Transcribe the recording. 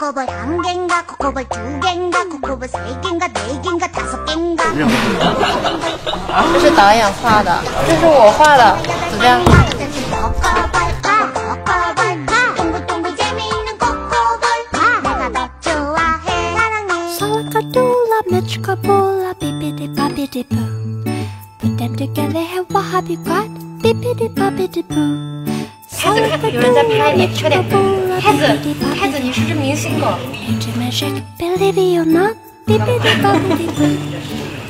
코코볼 한 갠가 코코볼 두 갠가 코코볼 세 갠가 네 갠가 다섯 갠가 这是导演画的，这是我画的，怎么样？ 동글동글 재미있는 코코볼 내가 더 좋아해 사랑해 Salakadoola, Mitchkabola, bippity boppity boo. Put them together, hey, what have you got? Bippity boppity boo. 开子，有人在拍你，快点！开子，你是只明星狗。 Believe it or not, bippity boppity boo.